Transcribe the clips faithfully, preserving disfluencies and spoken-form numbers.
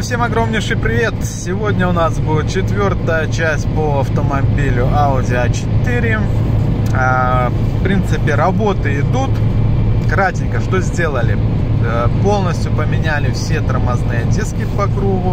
всем огромнейший привет! Сегодня у нас будет четвертая часть по автомобилю Audi а четыре. а, В принципе, работы идут. Кратенько, что сделали? Полностью поменяли все тормозные диски по кругу.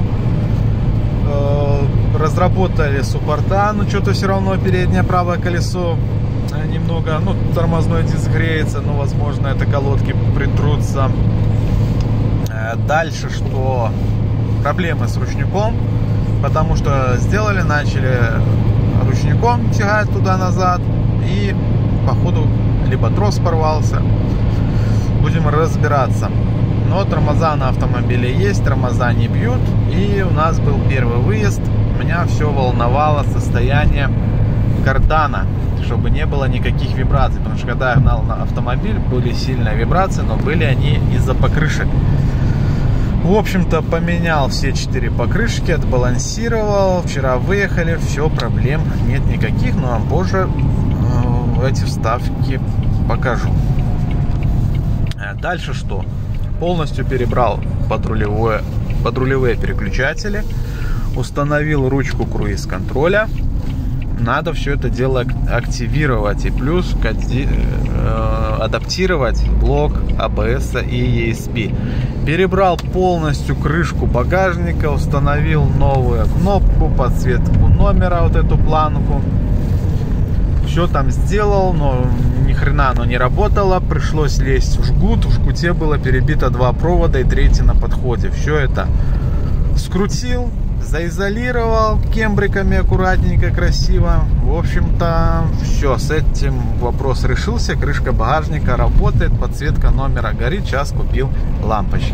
Разработали суппорта, но что-то все равно переднее правое колесо немного, ну, тормозной диск греется, но, возможно, это колодки притрутся. Дальше, что проблемы с ручником, потому что сделали, начали ручником тягать туда-назад, и, походу, либо трос порвался. Будем разбираться. Но тормоза на автомобиле есть, тормоза не бьют. И у нас был первый выезд. Меня все волновало состояние кардана, чтобы не было никаких вибраций. Потому что когда я гнал на автомобиль, были сильные вибрации, но были они из-за покрышек. В общем-то, поменял все четыре покрышки, отбалансировал. Вчера выехали, все, проблем нет никаких. Но вам позже э, эти вставки покажу. Дальше что? Полностью перебрал подрулевое, подрулевые переключатели, установил ручку круиз-контроля. Надо все это дело активировать и плюс э, адаптировать блок а бэ эс и и эс пи. Перебрал полностью крышку багажника, установил новую кнопку, подсветку номера, вот эту планку. Все там сделал, но ни хрена оно не работало. Пришлось лезть в жгут. В жгуте было перебито два провода и третий на подходе. Все это скрутил, заизолировал кембриками аккуратненько, красиво. В общем-то, все, с этим вопрос решился. Крышка багажника работает, подсветка номера горит. Сейчас купил лампочки.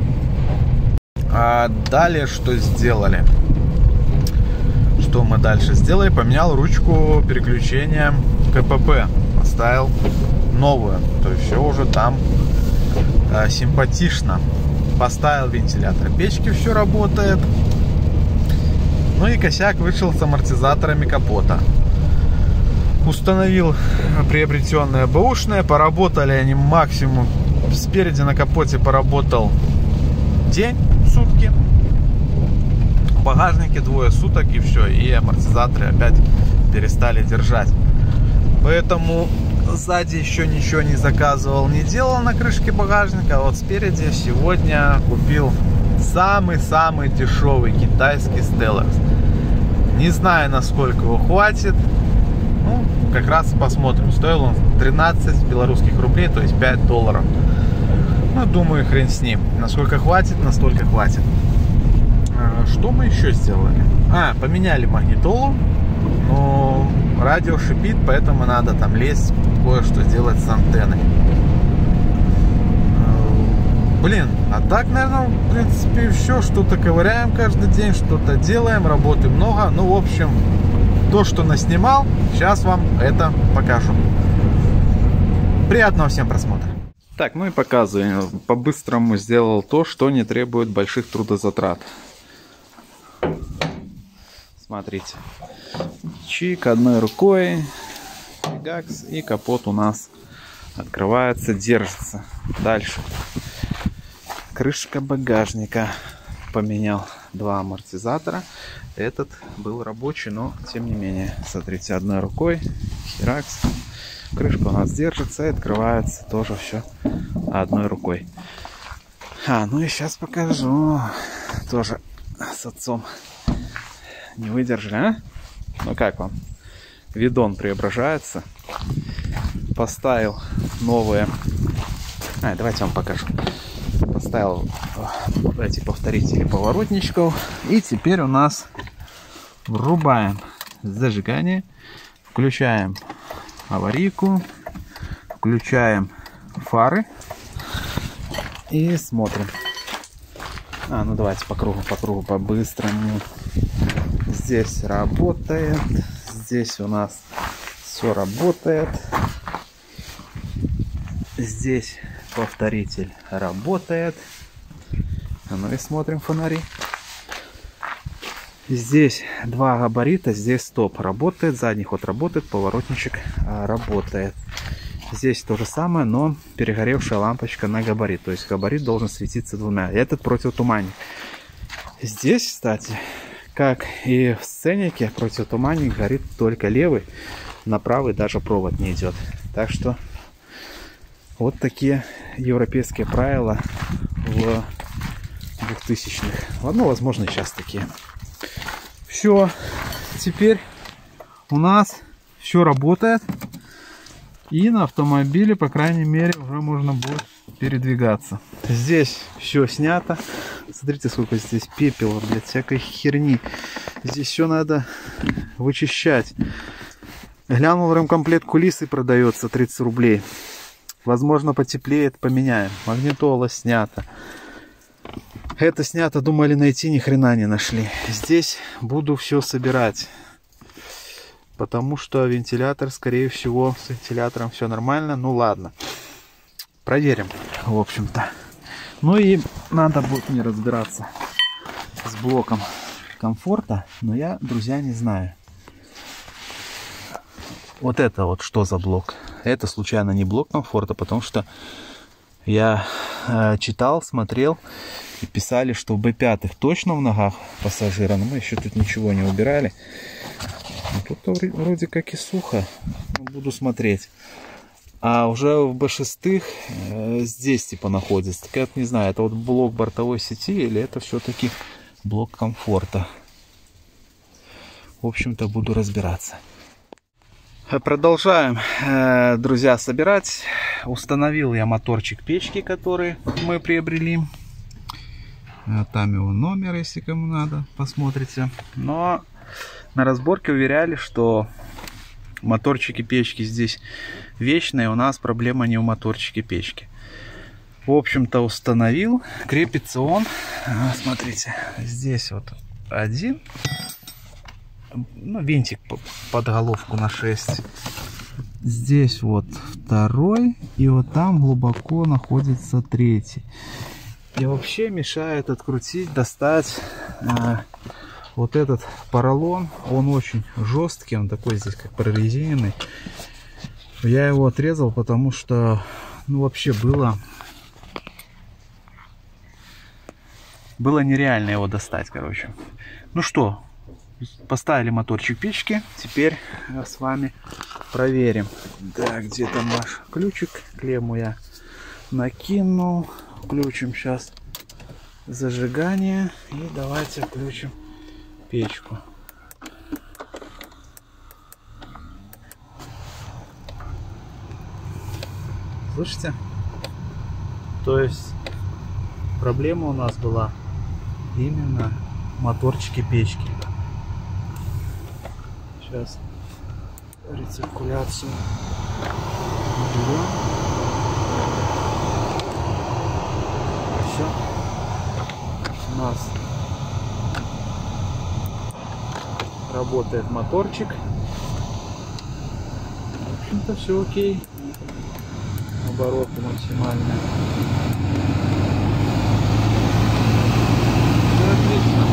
А далее что сделали? Что мы дальше сделали? Поменял ручку переключения ка пэ пэ. Поставил новую. То есть все уже там э, симпатично. Поставил вентилятор печки, все работает. Ну и косяк вышел с амортизаторами капота. Установил приобретенные бэушные. Поработали они максимум. Спереди на капоте поработал день, сутки. В багажнике двое суток, и все. И амортизаторы опять перестали держать. Поэтому сзади еще ничего не заказывал, не делал на крышке багажника. А вот спереди сегодня купил самый-самый дешевый китайский Stellex. Не знаю, насколько его хватит. Ну, как раз посмотрим. Стоил он тринадцать белорусских рублей, то есть пять долларов. Ну, думаю, хрен с ним. Насколько хватит, настолько хватит. Что мы еще сделали? А, поменяли магнитолу. Но радио шипит, поэтому надо там лезть, кое-что делать с антенной. Блин, а так, наверное, в принципе, все. Что-то ковыряем каждый день, что-то делаем, работы много. Ну, в общем, то, что наснимал, сейчас вам это покажу. Приятного всем просмотра. Так, ну и показываю. По-быстрому сделал то, что не требует больших трудозатрат. Смотрите. Чик одной рукой. Фигакс, и капот у нас открывается, держится. Дальше. Крышка багажника. Поменял два амортизатора. Этот был рабочий, но тем не менее. Смотрите, одной рукой. Херакс. Крышка у нас держится и открывается тоже все одной рукой. А, ну и сейчас покажу. Тоже с отцом не выдержали, а? Ну как вам? Видон преображается. Поставил новые. А, давайте вам покажу. Поставил эти повторители поворотничков. И теперь у нас врубаем зажигание. Включаем аварийку. Включаем фары. И смотрим. А, ну давайте по кругу, по кругу, по-быстрому. Здесь работает. Здесь у нас все работает. Здесь повторитель работает. Ну и смотрим фонари. Здесь два габарита, здесь стоп работает, задний ход работает, поворотничек работает. Здесь то же самое, но перегоревшая лампочка на габарит. То есть габарит должен светиться двумя. Этот противотуманник. Здесь, кстати, как и в сценике, противотуманник горит только левый, на правый даже провод не идет. Так что вот такие европейские правила в двухтысячных. Ладно, возможно, сейчас такие. Все, теперь у нас все работает. И на автомобиле, по крайней мере, уже можно будет передвигаться. Здесь все снято. Смотрите, сколько здесь пепела, блядь, всякой херни. Здесь все надо вычищать. Глянул, ремкомплект кулисы продается тридцать рублей. Возможно, потеплеет, поменяем. Магнитола снята. Это снято, думали найти, ни хрена не нашли. Здесь буду все собирать. Потому что вентилятор, скорее всего, с вентилятором все нормально. Ну ладно. Проверим, в общем-то. Ну и надо будет мне разбираться с блоком комфорта. Но я, друзья, не знаю. Вот это вот что за блок? Это случайно не блок комфорта, потому что я э, читал, смотрел и писали, что в бэ пять точно в ногах пассажира. Но мы еще тут ничего не убирали. Тут вроде как и сухо. Буду смотреть. А уже в бэ шесть э, здесь типа находится. Так я не знаю, это вот блок бортовой сети или это все-таки блок комфорта. В общем-то, буду разбираться. Продолжаем, э, друзья, собирать. Установил я моторчик печки, который мы приобрели. Там его номер, если кому надо, посмотрите. Но на разборке уверяли, что моторчики печки здесь вечные. У нас проблема не в моторчике печки. В общем-то, установил. Крепится он. Смотрите, здесь вот один. Ну, винтик под головку на шесть. Здесь вот второй. И вот там глубоко находится третий. И вообще мешает открутить, достать э, вот этот поролон. Он очень жесткий, он такой здесь как прорезиненный. Я его отрезал, потому что ну вообще было было нереально его достать, короче. Ну что, поставили моторчик печки, теперь с вами проверим. Да, где там наш ключик? Клемму я накинул. Включим сейчас зажигание и давайте включим печку. Слышите? То есть проблема у нас была именно в моторчике печки. Сейчас рециркуляцию уберем. Все. У нас работает моторчик. В общем-то все окей. Обороты максимальные. Все отлично.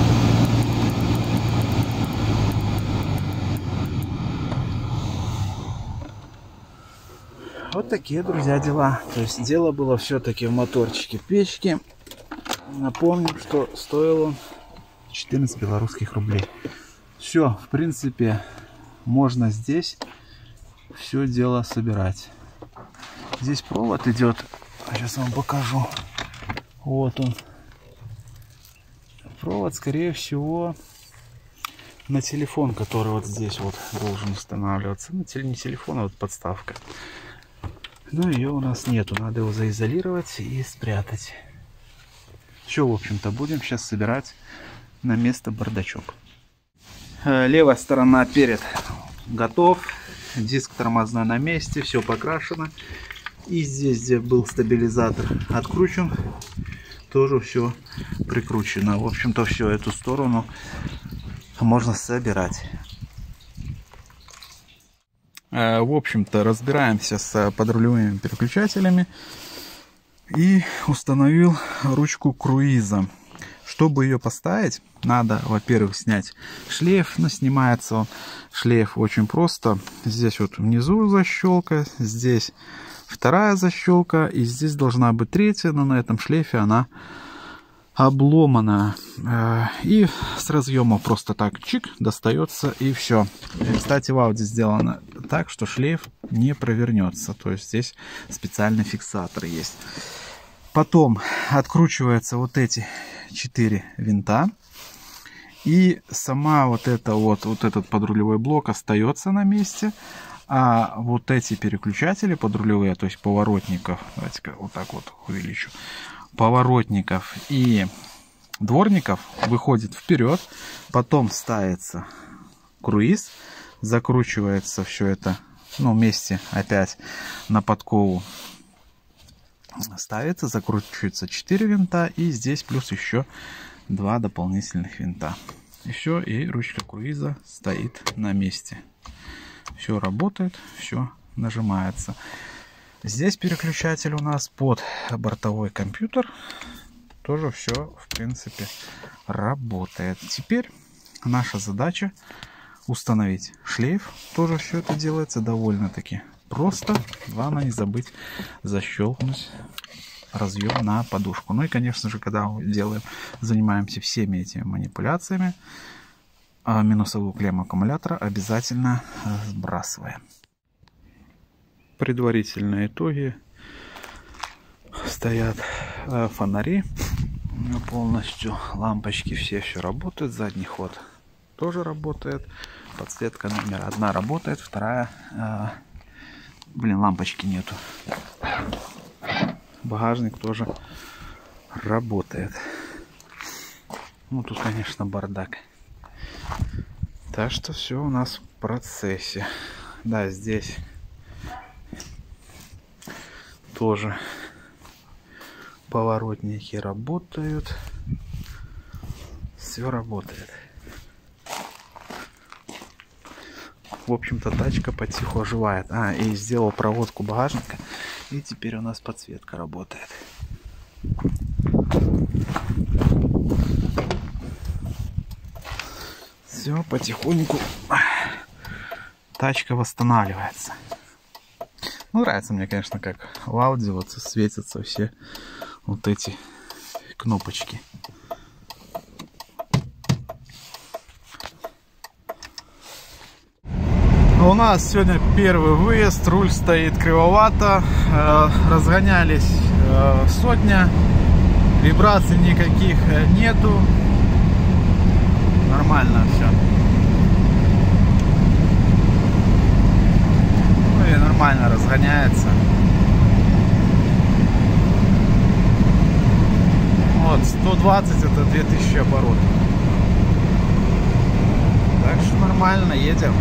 Вот такие, друзья, дела. То есть дело было все-таки в моторчике печки. Напомню, что стоил он четырнадцать белорусских рублей. Все, в принципе, можно здесь все дело собирать. Здесь провод идет. Сейчас вам покажу. Вот он. Провод, скорее всего, на телефон, который вот здесь вот должен устанавливаться. Ну, не телефон, а вот подставка. Но ее у нас нету. Надо его заизолировать и спрятать. Все, в общем-то, будем сейчас собирать на место бардачок. Левая сторона перед готов. Диск тормозной на месте. Все покрашено. И здесь, где был стабилизатор, откручен. Тоже все прикручено. В общем-то, всю эту сторону можно собирать. В общем-то, разбираемся с подрулевыми переключателями. И установил ручку круиза. Чтобы ее поставить, надо, во-первых, снять шлейф. Но снимается он, шлейф очень просто. Здесь вот внизу защелка, здесь вторая защелка, и здесь должна быть третья, но на этом шлейфе она обломана. И с разъема просто так чик достается, и все. Кстати, в Audi сделано так, что шлейф не провернется. То есть здесь специальный фиксатор есть. Потом откручиваются вот эти четыре винта. И сама вот эта вот, вот этот подрулевой блок остается на месте. А вот эти переключатели подрулевые, то есть поворотников, давайте-ка вот так вот увеличу, поворотников и дворников выходит вперед, потом ставится круиз, закручивается все это, ну, вместе опять на подкову ставится, закручивается четыре винта, и здесь плюс еще два дополнительных винта. И все, и ручка круиза стоит на месте. Все работает, все нажимается. Здесь переключатель у нас под бортовой компьютер. Тоже все, в принципе, работает. Теперь наша задача установить шлейф. Тоже все это делается довольно-таки просто. Главное не забыть защелкнуть разъем на подушку. Ну и, конечно же, когда мы делаем, занимаемся всеми этими манипуляциями, минусовую клемму аккумулятора обязательно сбрасываем. Предварительные итоги. Стоят фонари полностью, лампочки все еще работают, задний ход тоже работает, подсветка номер одна работает, вторая, э, блин, лампочки нету. Багажник тоже работает. Ну тут, конечно, бардак. Так что все у нас в процессе. Да, здесь тоже поворотники работают. Все работает. В общем-то, тачка потихо оживает. А, и сделал проводку багажника. И теперь у нас подсветка работает. Все, потихоньку тачка восстанавливается. Ну, нравится мне, конечно, как в Audi вот светятся все вот эти кнопочки. У нас сегодня первый выезд, руль стоит кривовато, разгонялись сотня, вибраций никаких нету, нормально все. Ну и нормально разгоняется. Вот, сто двадцать это две тысячи оборотов. Так что нормально, едем.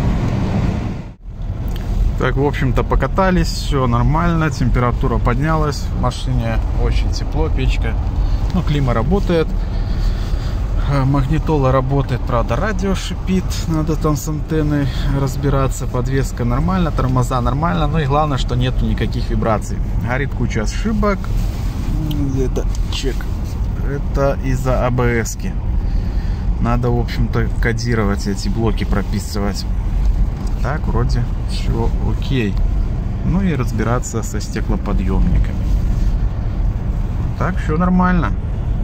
Так, в общем-то, покатались, все нормально, температура поднялась, в машине очень тепло, печка, ну, клима работает, магнитола работает, правда, радио шипит, надо там с антенной разбираться, подвеска нормально, тормоза нормально, ну и главное, что нету никаких вибраций. Горит куча ошибок, где-то чек, это из-за а бэ эс-ки, надо, в общем-то, кодировать эти блоки, прописывать. Так, вроде все окей. Ну и разбираться со стеклоподъемниками. Так, все нормально.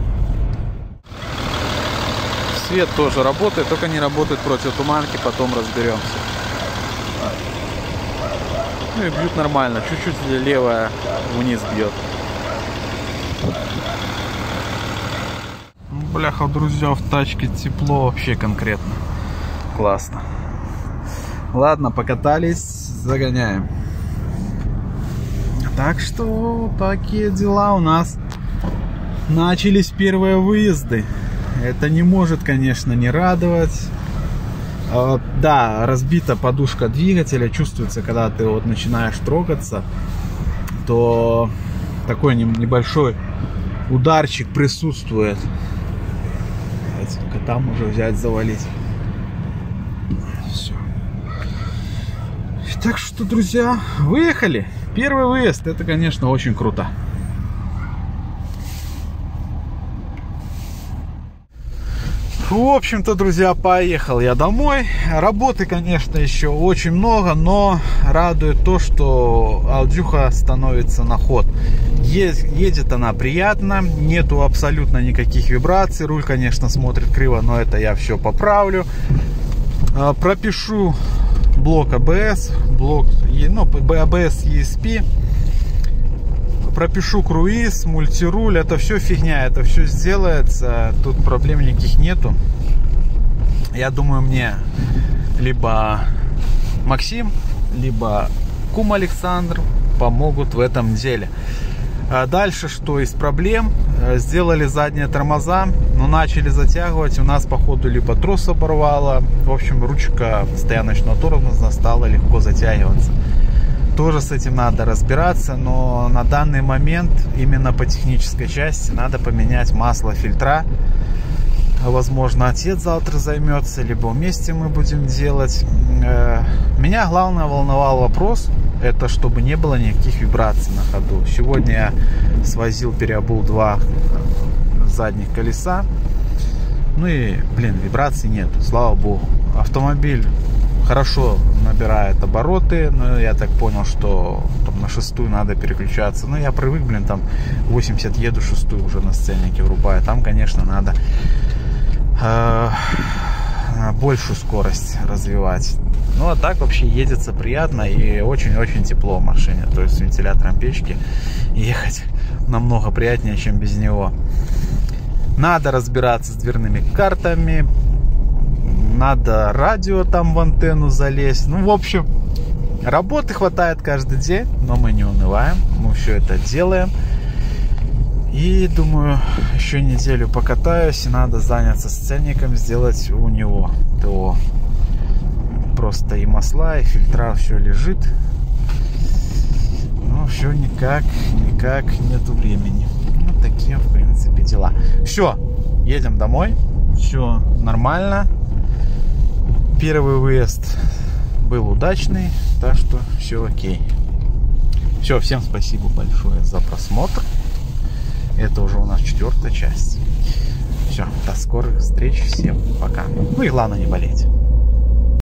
Свет тоже работает, только не работает против туманки, потом разберемся. Ну и бьют нормально, чуть-чуть левая вниз бьет. Бляха, друзья, в тачке тепло вообще конкретно. Классно. Ладно, покатались, загоняем. Так что такие дела у нас. Начались первые выезды. Это не может, конечно, не радовать. А, да, разбита подушка двигателя. Чувствуется, когда ты вот начинаешь трогаться, то такой небольшой ударчик присутствует. Давайте-ка там уже взять, завалить. Все. Так что, друзья, выехали. Первый выезд, это, конечно, очень круто. В общем-то, друзья, поехал я домой. Работы, конечно, еще очень много, но радует то, что аудиуха становится на ход. Едет она приятно, нету абсолютно никаких вибраций. Руль, конечно, смотрит криво, но это я все поправлю. Пропишу блок а бэ эс, блок, ну, а бэ эс и эс пи. Пропишу круиз, мультируль. Это все фигня, это все сделается. Тут проблем никаких нету. Я думаю, мне либо Максим, либо кум Александр помогут в этом деле. Дальше, что из проблем? Сделали задние тормоза, но начали затягивать. У нас, походу, либо трос оборвало. В общем, ручка стояночного тормоза стала легко затягиваться. Тоже с этим надо разбираться, но на данный момент именно по технической части надо поменять масло фильтра. Возможно, отец завтра займется, либо вместе мы будем делать. Меня главное волновал вопрос, это чтобы не было никаких вибраций на ходу. Сегодня я свозил, переобул два задних колеса. Ну и, блин, вибраций нет, слава богу. Автомобиль хорошо набирает обороты, но я так понял, что там на шестую надо переключаться. Ну, я привык, блин, там восемьдесят еду, шестую уже на сценнике врубаю. Там, конечно, надо э, большую скорость развивать. Ну, а так вообще едется приятно и очень-очень тепло в машине. То есть с вентилятором печки ехать намного приятнее, чем без него. Надо разбираться с дверными картами. Надо радио там в антенну залезть. Ну, в общем, работы хватает каждый день, но мы не унываем. Мы все это делаем. И думаю, еще неделю покатаюсь, и надо заняться сценником, сделать у него ТО. Просто и масла, и фильтра, все лежит. Но все никак, никак нету времени. Ну, такие, в принципе, дела. Все, едем домой. Все нормально. Первый выезд был удачный, так что все окей. Все, всем спасибо большое за просмотр. Это уже у нас четвертая часть. Все, до скорых встреч, всем пока. Ну и главное не болеть.